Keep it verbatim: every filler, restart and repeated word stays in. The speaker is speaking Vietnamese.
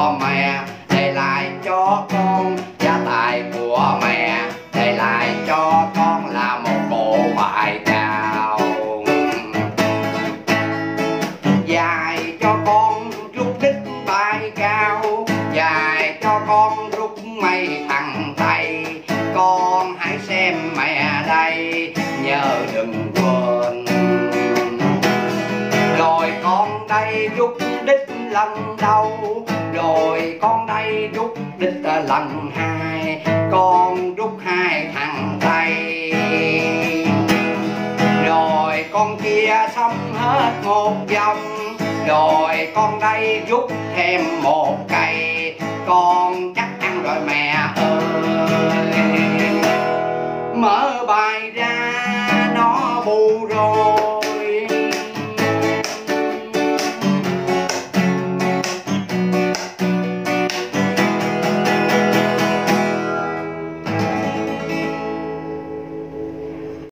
của mẹ để lại cho con, gia tài của mẹ để lại cho con là một bộ bài cao. Dạy cho con rút đích bài cao, dạy cho con rút mây thẳng tay. Con hãy xem mẹ đây nhớ đừng quên. Rồi con đây rút đích lần đầu, rồi con đây rút đích lần hai. Con rút hai thằng tay, rồi con kia xong hết một vòng, rồi con đây rút thêm một cây. Con chắc ăn rồi mẹ ơi. Mở bài ra nó bù rồi,